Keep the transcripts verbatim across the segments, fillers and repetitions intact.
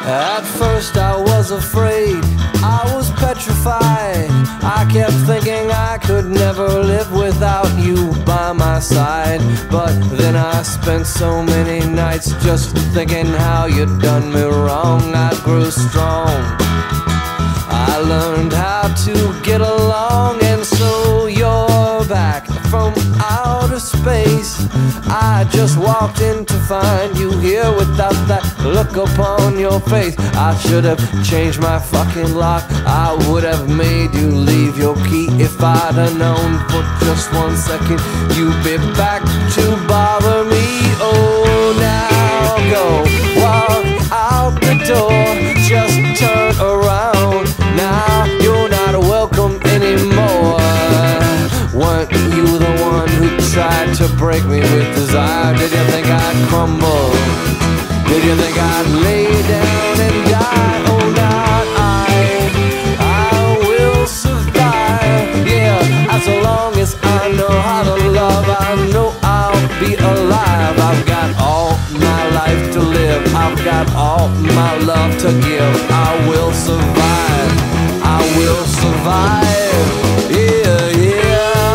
At first I was afraid, I was petrified. I kept thinking I could never live without you by my side. But then I spent so many nights just thinking how you'd done me wrong. I grew strong, I learned how to get along, and so you're back from outer space. I just walked in to find you here without that look upon your face. I should have changed my fucking lock, I would have made you leave your key. If I'd have known for just one second you'd be back to bother me. Oh, now go walk out the door, just turn around. Now you're not welcome anymore. Weren't you the one who tried to break me with desire? Did you think I'd crumble? Did you think I'd lay down and die? Oh, not I, I will survive. Yeah, as long as I know how to love, I know I'll be alive. I've got all my life to live, I've got all my love to give. I will survive, I will survive. Yeah, yeah.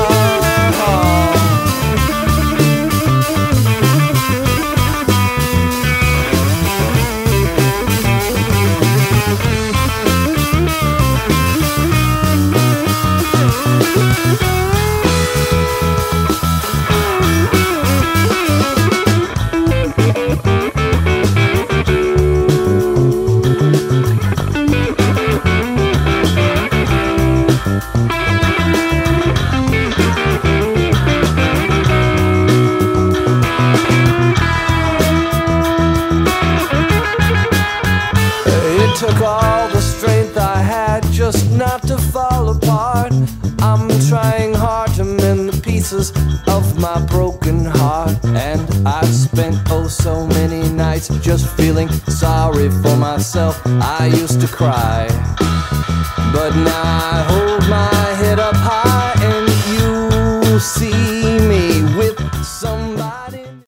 Took all the strength I had just not to fall apart. I'm trying hard to mend the pieces of my broken heart, and I've spent oh so many nights just feeling sorry for myself. I used to cry, but now I hope